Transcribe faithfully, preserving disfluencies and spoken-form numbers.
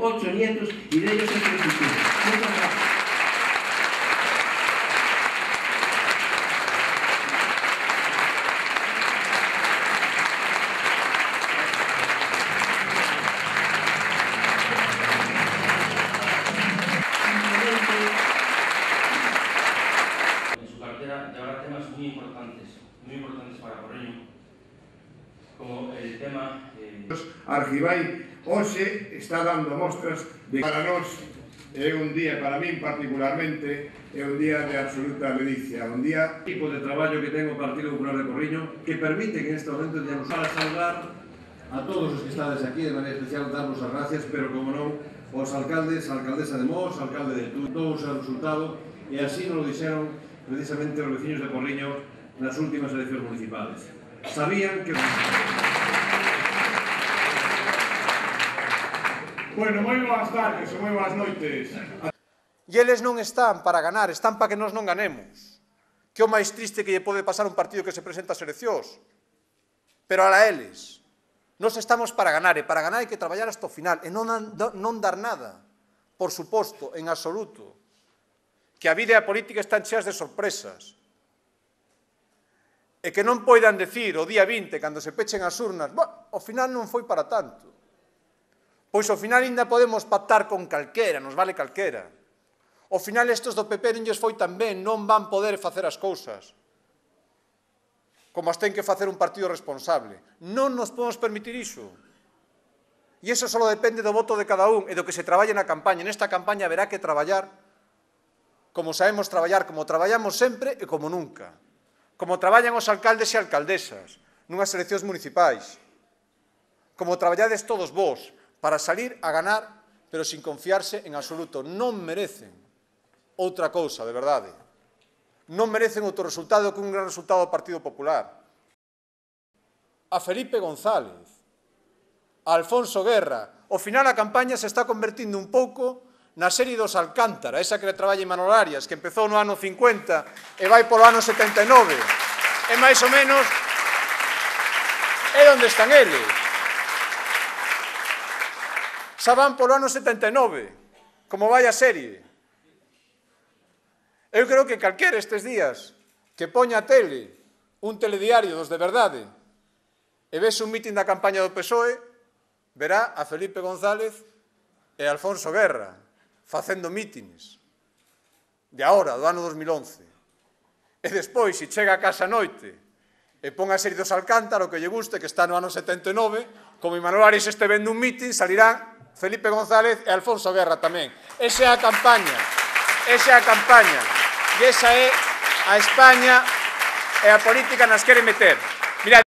ocho nietos y de ellos es el futuro. Muchas gracias. Llevará temas muy importantes, muy importantes para Porriño, como el tema... Eh... Argibay hoxe está dando mostras de que para nós é un día, para min particularmente, é un día de absoluta ledicia, un día tipo de traballo que ten o Partido Popular de Porriño que permite que en este momento digamos para saudar a todos os que estades aquí, de maneira especial darnos as gracias, pero como non, os alcaldes, a alcaldesa de Mos, alcalde de Tú, todos o resultado, e así nos lo dixeron precisamente os veciños de Porriño nas últimas eleccións municipales. Sabían que... Bueno, moi boas tardes e moi boas noites. E eles non están para ganar, están para que nós non ganemos. Que o máis triste que lle pode pasar un partido que se presenta ás eleccións. Pero a eles, nós estamos para ganar, e para ganar hai que traballar hasta o final, e non, non dar nada, por suposto, en absoluto. Que a vida e a política están cheas de sorpresas, e que non poidan decir o día vinte, cando se pechen as urnas, "Bah, ao final non foi para tanto". Pois ao final ainda podemos pactar con calquera, nos vale calquera. Ao final estes do P P non lles foi tan ben, non van poder facer as cousas como as ten que facer un partido responsable. Non nos podemos permitir iso. E iso só depende do voto de cada un e do que se traballe na campaña. Nesta campaña haberá que traballar como sabemos traballar, como traballamos sempre e como nunca. Como traballan os alcaldes e alcaldesas nunhas eleccións municipais. Como traballades todos vós para salir a ganar, pero sin confiarse en absoluto. Non merecen outra cousa, de verdade. Non merecen outro resultado que un gran resultado do Partido Popular. A Felipe González, a Alfonso Guerra. Ao final a campaña se está convertindo un pouco na serie dos Alcántara, esa que traballa en Manolo Arias, que empezou no ano cincuenta e vai polo ano setenta e nove. E máis ou menos é onde están eles. Xa van polo ano setenta e nove, como vai a serie. Eu creo que calquera estes días que poña a tele, un telediario dos de verdade, e vese un mitin da campaña do P S O E, verá a Felipe González e a Alfonso Guerra facendo mítines de agora, do ano dos mil once. E despois, se chega a casa a noite e pon a serie dos Alcántara, o que lle guste, que está no ano setenta e nove, como Imanol Arias este vendo un mitin, salirán Felipe González e Alfonso Guerra tamén. Esa é a campaña, esa é a campaña, e esa é a España e a política nas quere meter.